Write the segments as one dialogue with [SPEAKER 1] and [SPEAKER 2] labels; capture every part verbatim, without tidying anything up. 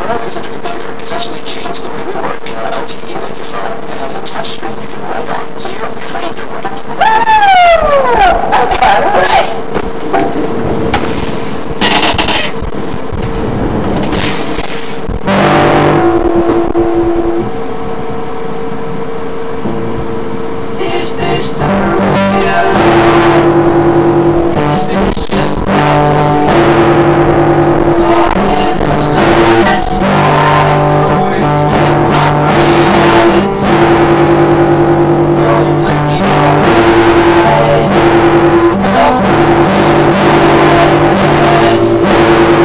[SPEAKER 1] Spark isn't a computer. It's actually changed the way we work. You know, L T E, like your phone, it has a touch screen you can write on. So you're kind of right. Is this the real? Is this just fantasy? Or in the last night, or is it my reality? Open your eyes, come to this place.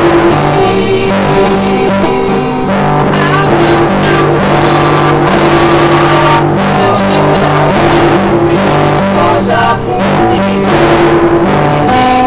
[SPEAKER 1] Cause I'm easy, easy.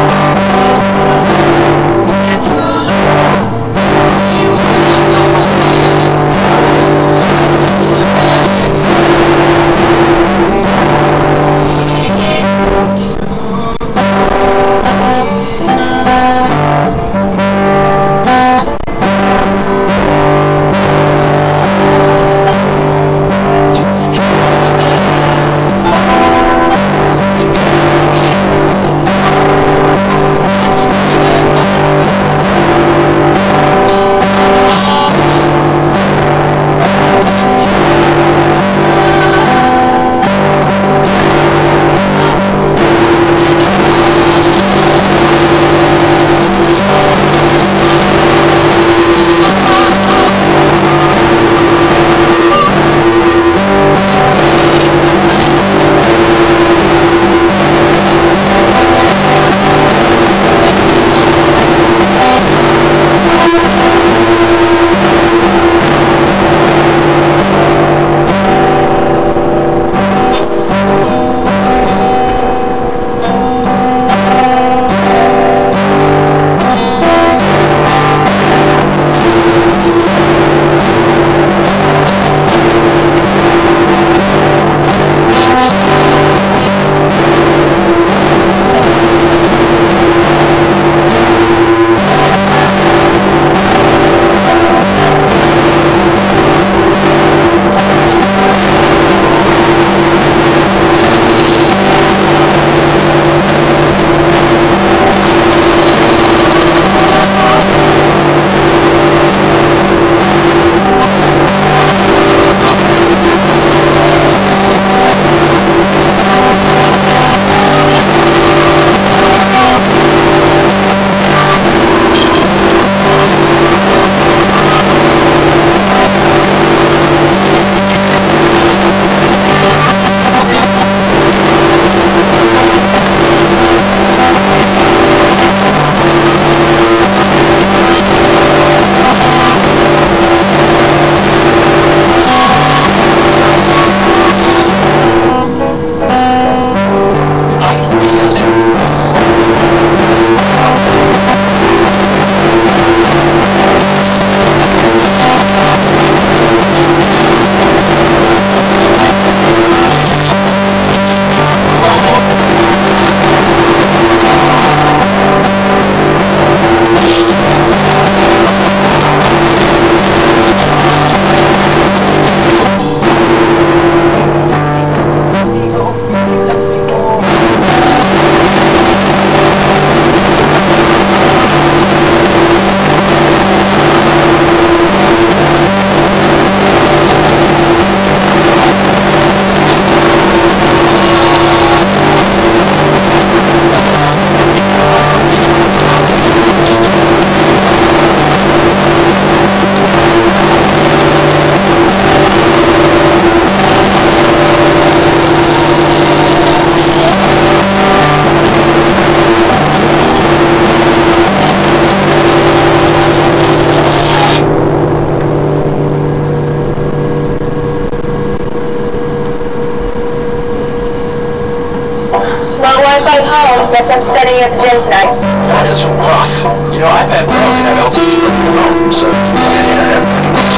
[SPEAKER 2] Guess I'm studying at the gym tonight.
[SPEAKER 1] That is rough. You know, iPad Pro can have L T E like your phone, so you can get internet pretty much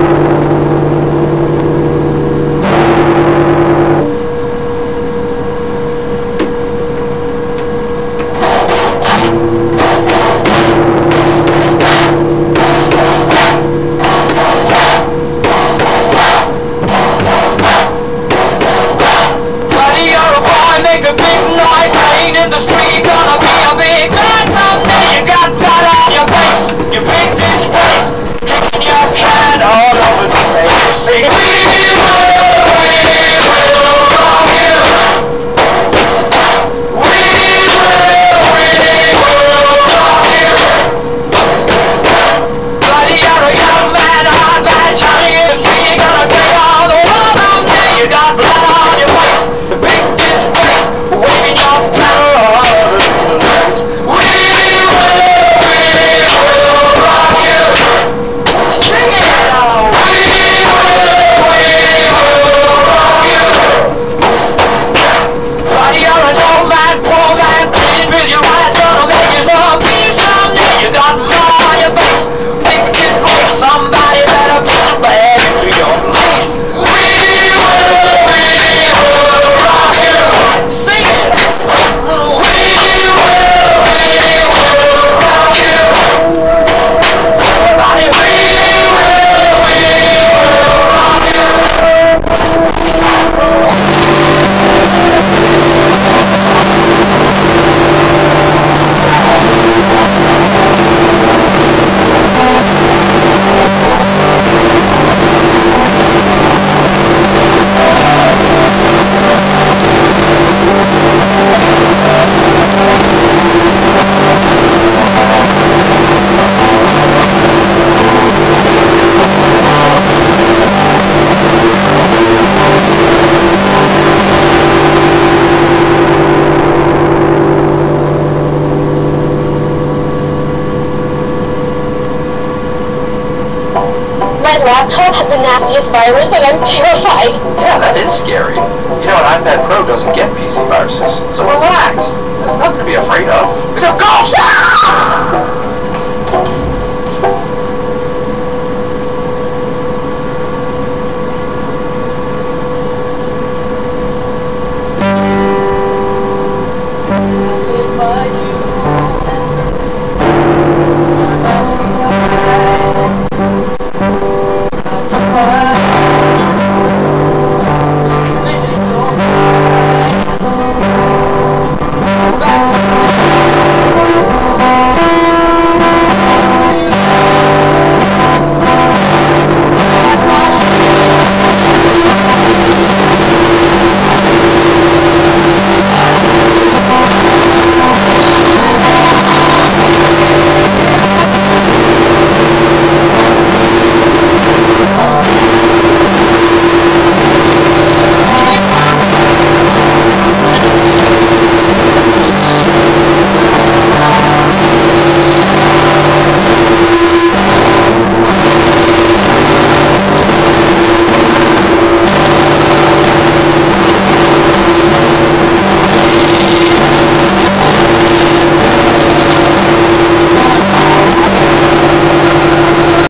[SPEAKER 1] anywhere.
[SPEAKER 2] My laptop has the nastiest virus and I'm terrified.
[SPEAKER 3] Yeah, that is scary. You know, an iPad Pro doesn't get P C viruses, so relax. There's nothing to be afraid of. It's a ghost!